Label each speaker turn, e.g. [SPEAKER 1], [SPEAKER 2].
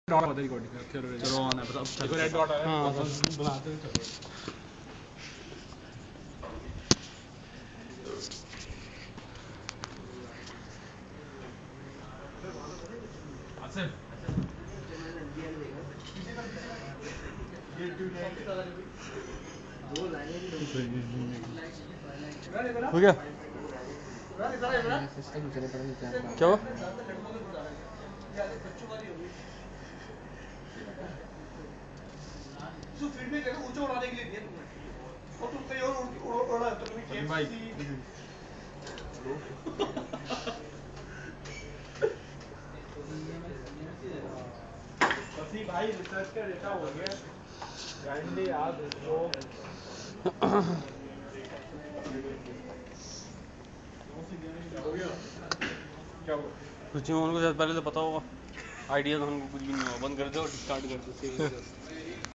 [SPEAKER 1] dot वाला recording चलो on है बताओ देखो रेड डॉट आ रहा है हां बनाते हैं चलो आसिफ हो गया क्या हुआ फील्ड में ऊंचा उड़ाने के लिए दिया तुमने और तुम कहीं और उड़ा तो कभी भाई बसी भाई रिसर्च का डेटा हो गया काइंडली याद रखो क्या हुआ कुछ नहीं उनको पहले तो पता होगा आइडिया तो हमको कुछ भी नहीं हुआ बंद कर दो और डिस्कार्ड कर दो